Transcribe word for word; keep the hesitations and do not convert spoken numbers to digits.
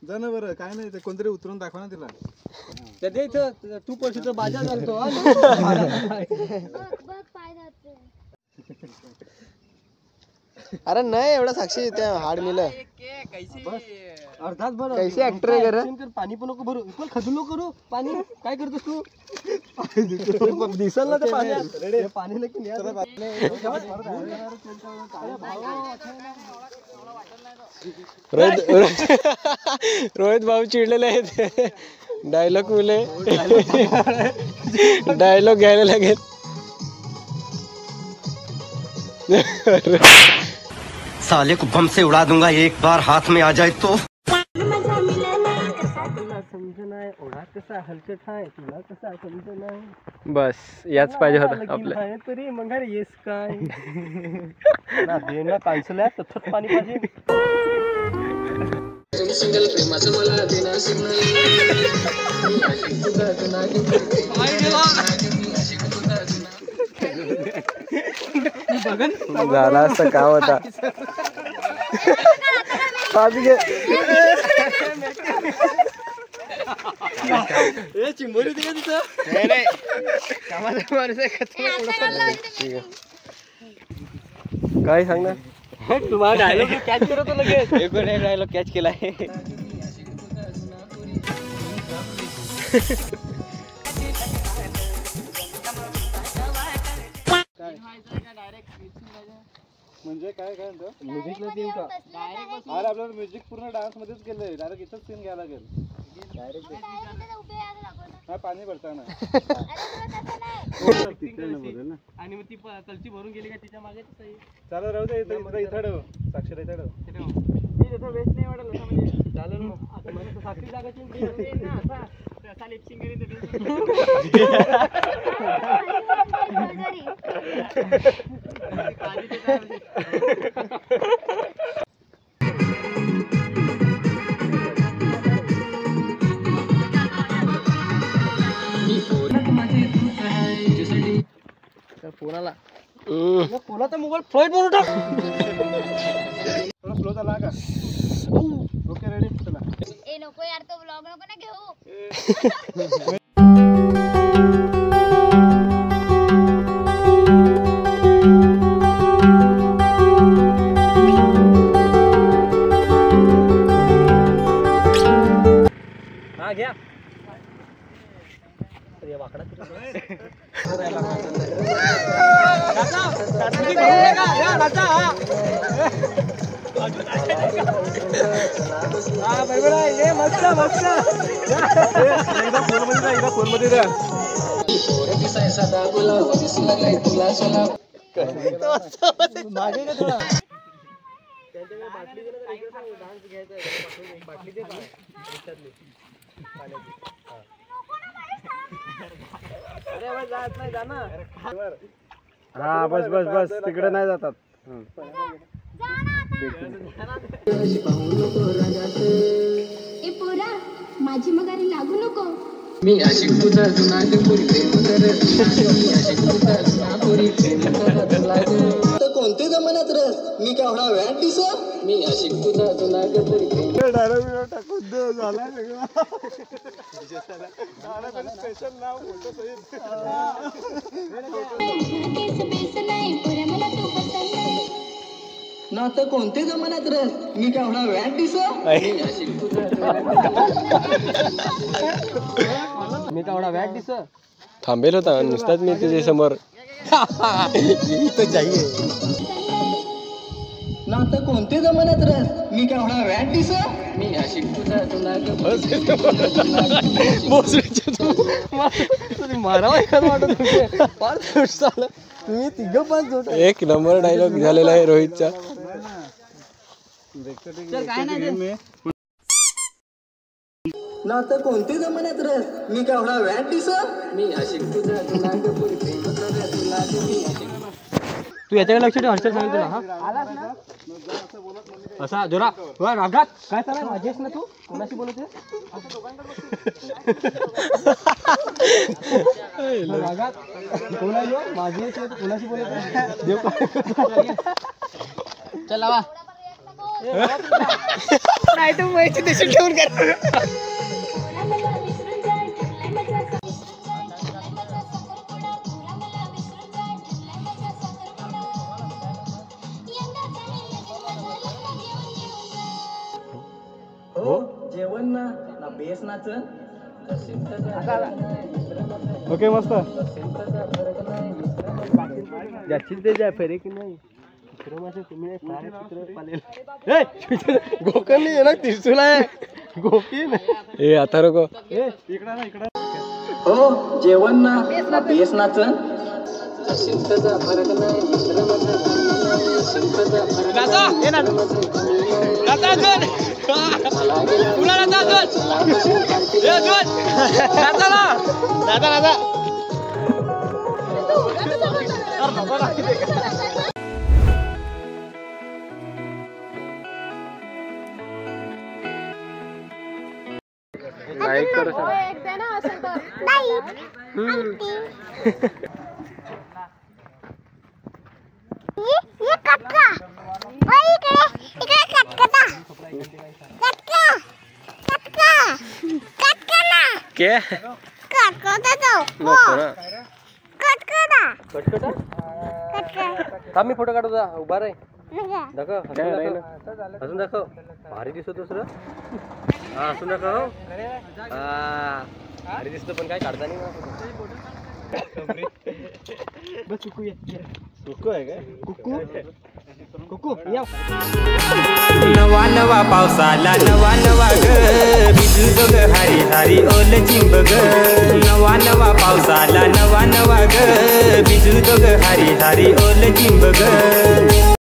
जा ना बरं, काय नाही ते कोणतरी उतरून दाखवा ना तिला. त्या इथं तू पैसे बाजार घालतो. अरे नाही एवढा साक्षी त्या हाड मिलं अर्धाच भर. कैसे ऍक्टर आहे घर. पाणी पण नको भरू, पण खजू नको करू पाणी. काय करतोस तू? दिसल ना ते पाणी. पाणी नक्की रोहित रोहित भाऊ चिडलेले आहेत. डायलॉग मुले डायलॉग घ्यायला लागेल. साले को बम से उड़ा दूंगा एक बार हाथ में आ जाए तो. कसा हलकट आहे तुला कसा समज नाही. बस याच पाहिजे होता आपल्या. तरी मग येस काय ना दे ना कॅन्सल आहे. तथत पाणी पाहिजे. सिंगल प्रेमाचं मला देना सिग्नल. झाला असं काम होता. चिंबोरी होती का तिथं? काय सांगणार तुम्हाला डायलॉग कॅच करत लगेच. एक डायलॉग कॅच केलाय. म्हणजे काय काय म्हणतो म्युझिकला देऊ का? अरे आपल्याला म्युझिक पूर्ण डान्स मध्येच केलंय. डायरेक्ट इथंच सीन घ्यायला लागेल. हा पाणी भरताना आणि मग ती कलची भरून गेली का तिच्या मागे. चालू राहू दे. इथं इथं ठेव. साक्षर इथं ठेव. वेस्ट नाही वाटत म्हणजे चालेल. मग साक्षी जागाची असा लिपसिंग फोनाला फोनाचा मोबाईल फ्लाईट वर टाक. थोडा स्लो झाला का? Okay ready. चला. ए नको यार तो व्लॉग नको ना घेऊ. हा घ्या. वाकडा मस्त मस्त. फोन मध्ये द्या. मागे का थोडा हा बस बस बस तिकडे नाही जातात. ए पोरा माझी मगारी लागू नको. मी आशिक तुझा जुना पुरी प्रेम कर. मी आशिक तुझा जुना पुरी प्रेम कर. तर कोणते जमान्यात रस मी केवढा व्याट दिस. मी आशिक तुझा जुना पुरी प्रेम. डायरेक्ट टाकून दे. झाला सगळं. स्पेशल नाव फोटो सहित. ना तर कोणते जमान्यात रस मी केवढा व्याट दिस. मी केवढा व्याट दिस. थांबेल होता नुसताच मी तुझ्या समोर. ना तर कोणते जमान्यात रस मी केवढा व्याट दिस. मी आशिक तुझा मारावा एखादं वाटत पाच झालं. तुम्ही तिघं पाच जोड. एक नंबर डायलॉग झालेला आहे रोहितचा. ना तर कोणते जमान्यात रस मी केवढा व्याट दिस. मी आशिक तुझा जुना पुरी प्रेम कर. तू याच्याकडे लक्ष ठेव. हॉस्टेल सांग तुला. हा असा जोरा रागात काय चालय. माझेच ना तू कोणाशी बोलत रागात. कोण आहे माझी कोणाशी बोलत. चल लावा. नाही तर पैसे देशील ठेवून कर. हो जेवण ना ना बेस नाच ओके मस्त. जास्तीत ते जाय फेरे की नाही गोकर्णी आहे ना त्रिशूल आहे. गोपी ए आता नको. इकडे ना इकडे. हो जेवण ना ना बेस नाच शिंकाचा फरक नाही मित्र लाईक करू क्या नको ना. थांब मी फोटो काढू जा. उभा रे दाखव. अजून दाखव. भारी दिसतो दुसरं. हा असून दाखव. हा भारी दिसतो पण काय काढता नाही. बस कुकू ये. कुकू आहे काय? कुकू कुकू या. नवा नवा पावसाला नवा नवा ग भिजू ग हरी हरी ओल चिंब ग. नवा नवा पावसाला नवा नवा ग भिजू ग हरी हरी ओल चिंब ग.